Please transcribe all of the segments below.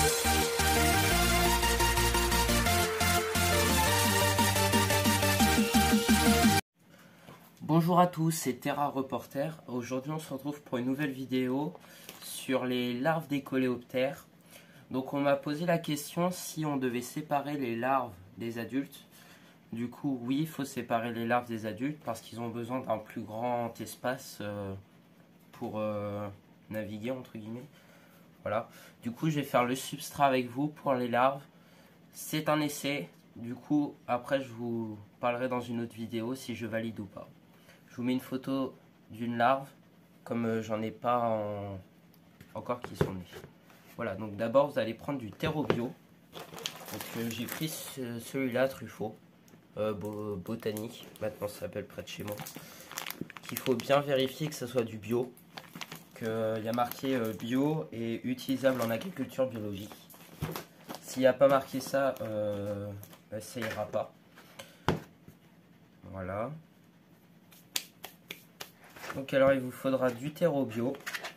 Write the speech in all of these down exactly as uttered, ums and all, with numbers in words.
Bonjour à tous, c'est Terra Reporter. Aujourd'hui on se retrouve pour une nouvelle vidéo sur les larves des coléoptères. Donc on m'a posé la question si on devait séparer les larves des adultes. Du coup oui, il faut séparer les larves des adultes parce qu'ils ont besoin d'un plus grand espace euh, pour euh, naviguer entre guillemets. Voilà. Du coup je vais faire le substrat avec vous pour les larves. C'est un essai, du coup après je vous parlerai dans une autre vidéo si je valide ou pas. Je vous mets une photo d'une larve, comme euh, j'en ai pas en... encore qui sont nés. Voilà, donc d'abord vous allez prendre du terreau bio. Euh, J'ai pris ce, celui-là, Truffaut, euh, bo botanique, maintenant ça s'appelle près de chez moi. Qu'il faut bien vérifier que ça soit du bio, qu'il y a marqué euh, bio et utilisable en agriculture biologique. S'il n'y a pas marqué ça, euh, bah, ça ira pas. Voilà. Donc alors il vous faudra du terreau bio,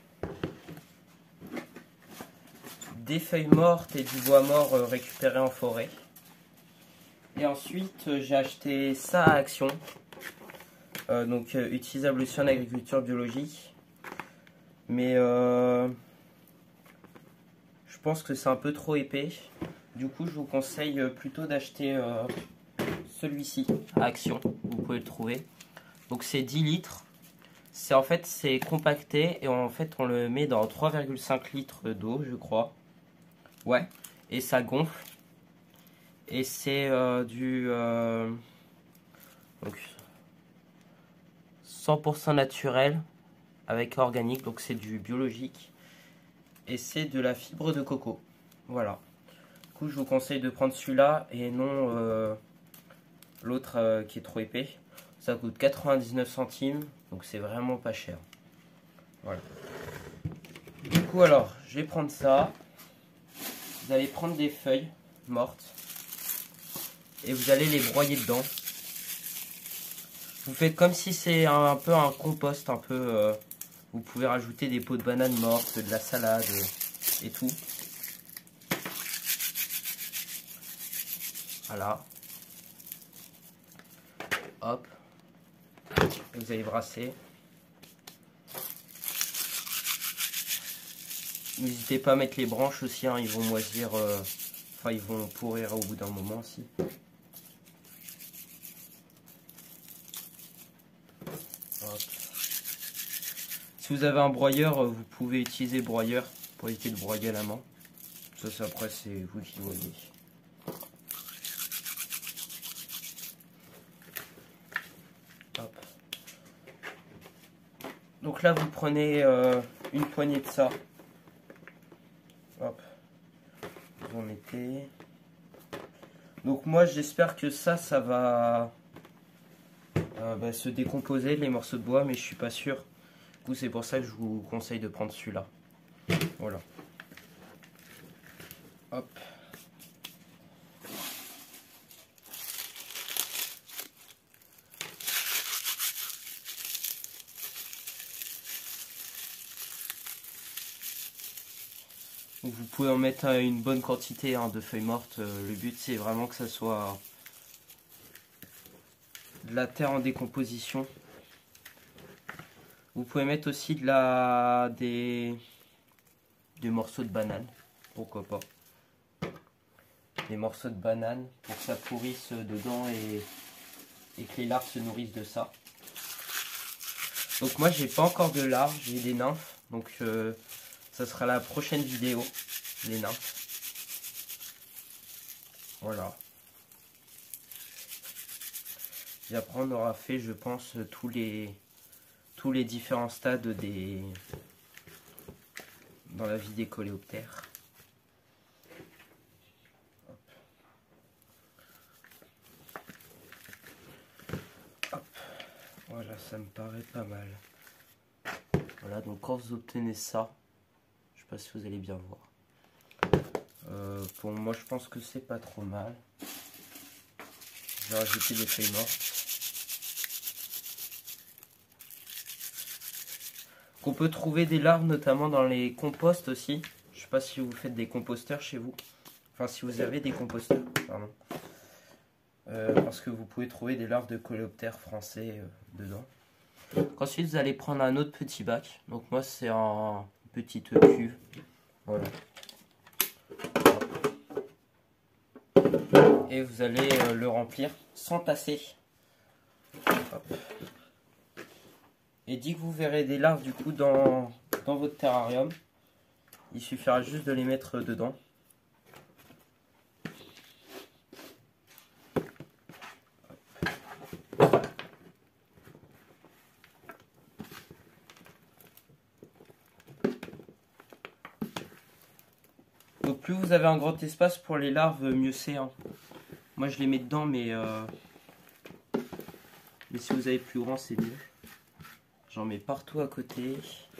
des feuilles mortes et du bois mort euh, récupéré en forêt. Et ensuite euh, j'ai acheté ça à Action, euh, donc euh, utilisable aussi en agriculture biologique. Mais euh, je pense que c'est un peu trop épais. Du coup je vous conseille plutôt d'acheter euh, celui-ci à Action, vous pouvez le trouver. Donc c'est dix litres. C'est en fait c'est compacté et en fait on le met dans trois virgule cinq litres d'eau je crois. Ouais. Et ça gonfle. Et c'est euh, du euh, donc cent pour cent naturel avec organique, donc c'est du biologique. Et c'est de la fibre de coco. Voilà. Du coup je vous conseille de prendre celui-là et non euh, l'autre euh, qui est trop épais. Ça coûte quatre-vingt-dix-neuf centimes, donc c'est vraiment pas cher. Voilà. Du coup, alors, je vais prendre ça. Vous allez prendre des feuilles mortes et vous allez les broyer dedans. Vous faites comme si c'est un, un peu un compost, un peu. Euh, vous pouvez rajouter des peaux de bananes mortes, de la salade euh, et tout. Voilà. Hop. Et vous allez brasser. N'hésitez pas à mettre les branches aussi, hein, ils vont moisir, euh, enfin ils vont pourrir au bout d'un moment aussi. Hop. Si vous avez un broyeur, vous pouvez utiliser le broyeur pour éviter de broyer à la main. Ça, ça après c'est vous qui voyez. Hop. Donc là vous prenez euh, une poignée de ça. Hop, vous en mettez. Donc moi j'espère que ça, ça va euh, bah, se décomposer les morceaux de bois, mais je suis pas sûr. Du coup c'est pour ça que je vous conseille de prendre celui-là. Voilà. Hop. Donc vous pouvez en mettre une bonne quantité hein, de feuilles mortes. Le but c'est vraiment que ça soit de la terre en décomposition. Vous pouvez mettre aussi de la des, des morceaux de banane, pourquoi pas. Des morceaux de banane pour que ça pourrisse dedans et, et que les larves se nourrissent de ça. Donc moi j'ai pas encore de larves, j'ai des nymphes. Donc euh, ça sera la prochaine vidéo, les nymphes. Voilà. Et après on aura fait je pense tous les tous les différents stades des dans la vie des coléoptères. Hop. Hop. Voilà, ça me paraît pas mal. Voilà, donc quand vous obtenez ça, je sais pas si vous allez bien voir. Euh, pour moi, je pense que c'est pas trop mal. Je vais rajouter des feuilles mortes. On peut trouver des larves notamment dans les composts aussi. Je sais pas si vous faites des composteurs chez vous. Enfin, si vous avez des composteurs, pardon. Euh, parce que vous pouvez trouver des larves de coléoptères français euh, dedans. Donc, ensuite, vous allez prendre un autre petit bac. Donc moi, c'est en petite cuve. Voilà. Et vous allez euh, le remplir sans tasser. Hop. Et dès que vous verrez des larves du coup dans, dans votre terrarium, il suffira juste de les mettre dedans. Donc plus vous avez un grand espace pour les larves, mieux c'est. Hein. Moi je les mets dedans, mais, euh... mais si vous avez plus grand, c'est mieux. J'en mets partout à côté.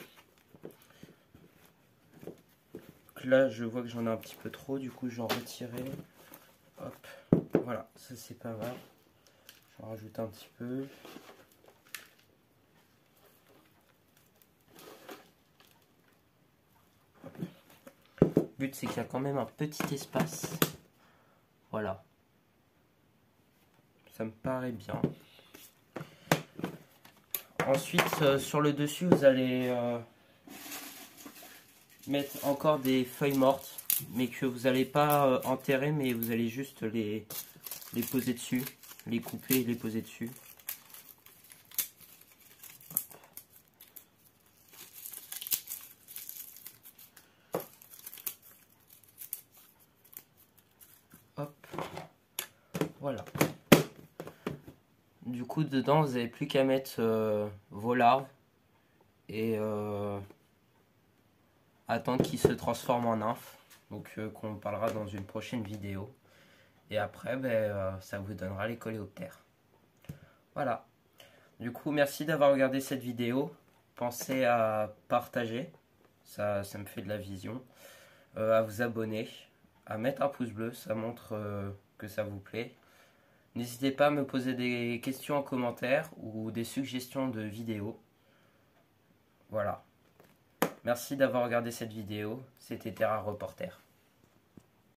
Donc là je vois que j'en ai un petit peu trop, du coup j'en retirerai. Hop, voilà, ça c'est pas mal. J'en rajoute un petit peu. Le but c'est qu'il y a quand même un petit espace. Voilà. Ça me paraît bien. Ensuite, euh, sur le dessus, vous allez euh, mettre encore des feuilles mortes, mais que vous n'allez pas euh, enterrer, mais vous allez juste les, les poser dessus, les couper et les poser dessus. Hop, voilà. Du coup, dedans, vous n'avez plus qu'à mettre euh, vos larves et euh, attendre qu'ils se transforment en nymphes. Donc, euh, qu'on parlera dans une prochaine vidéo. Et après, ben, euh, ça vous donnera les coléoptères. Voilà. Du coup, merci d'avoir regardé cette vidéo. Pensez à partager. Ça, ça me fait de la vision. Euh, à vous abonner. À mettre un pouce bleu. Ça montre euh, que ça vous plaît. N'hésitez pas à me poser des questions en commentaire ou des suggestions de vidéos. Voilà. Merci d'avoir regardé cette vidéo. C'était Terra Reporter.